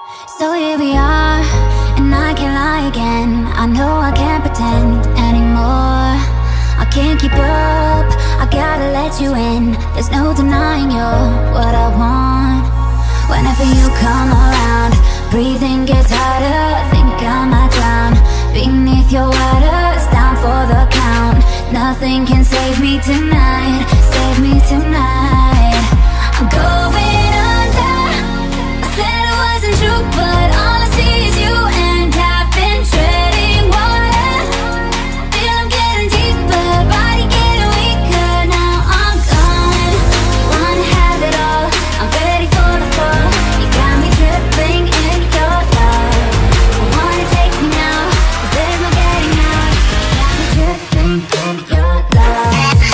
So here we are, and I can't lie again. I know I can't pretend anymore. I can't keep up, I gotta let you in. There's no denying you're what I want. Whenever you come around, breathing gets harder. Think I might drown beneath your waters, down for the count. Nothing can save me tonight, save me tonight. I'm going under. I said it wasn't true, but all I see is you, and I've been treading water. Feel I'm getting deeper, body getting weaker. Now I'm gone, wanna have it all. I'm ready for the fall. You got me dripping in your love. You wanna take me now, 'cause there's no getting out. You got me dripping in your love.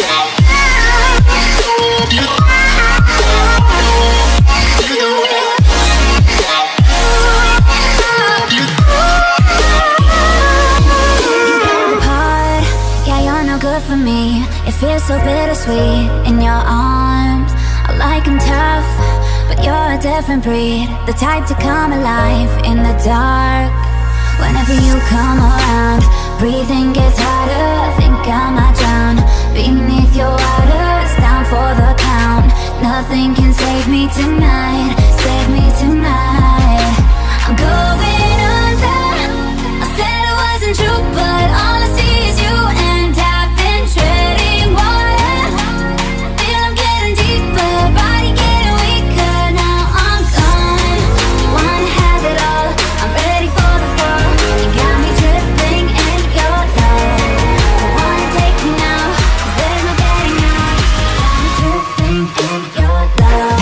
Good for me, it feels so bittersweet in your arms. I like them tough, but you're a different breed, the type to come alive in the dark. Whenever you come around, breathing gets harder. Think I might drown beneath your waters, down for the count. Nothing can save me tonight, save me tonight. I'm going under. I said it wasn't true, but all I see is you, and treading water. Feel I'm getting deeper, body getting weaker. Now I'm gone, wanna have it all. I'm ready for the fall. You got me dripping in your love. You wanna take me now, 'cause there's no getting out. You got me dripping in your love.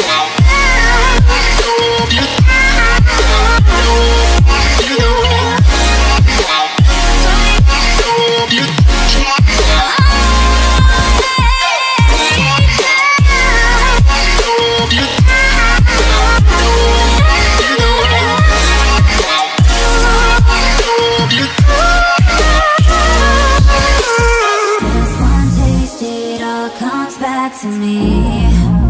To me,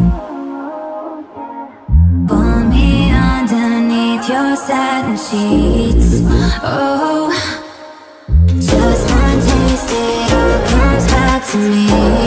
pull me underneath your satin sheets. Oh, just one taste, it all comes back to me.